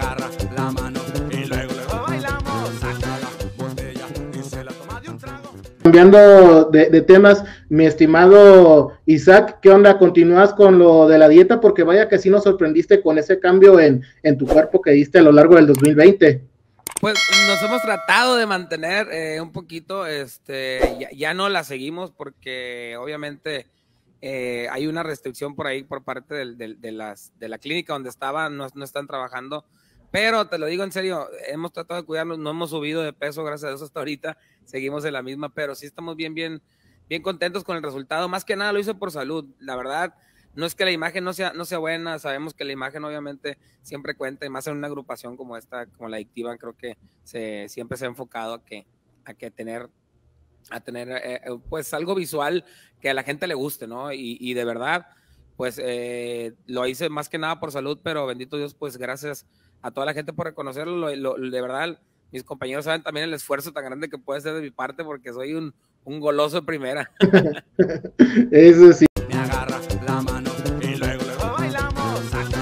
agarra la mano y luego bailamos, saca la botella y se la toma de un trago. Cambiando de temas, mi estimado Isaac, ¿qué onda? ¿Continúas con lo de la dieta? Porque vaya que sí nos sorprendiste con ese cambio en tu cuerpo que diste a lo largo del 2020. Pues nos hemos tratado de mantener un poquito, ya no la seguimos porque obviamente hay una restricción por ahí por parte de la clínica donde estaba, no están trabajando, pero te lo digo en serio, hemos tratado de cuidarnos, no hemos subido de peso, gracias a Dios hasta ahorita, seguimos en la misma, pero sí estamos bien contentos con el resultado, más que nada lo hice por salud, la verdad. No es que la imagen no sea buena, sabemos que la imagen obviamente siempre cuenta, y más en una agrupación como esta, como la Adictiva, creo que siempre se ha enfocado a tener pues algo visual que a la gente le guste, ¿no? Y de verdad, pues lo hice más que nada por salud, pero bendito Dios, pues gracias a toda la gente por reconocerlo, de verdad, mis compañeros saben también el esfuerzo tan grande que puede ser de mi parte, porque soy un goloso de primera. Eso sí. Me agarra la mano y luego bailamos, saca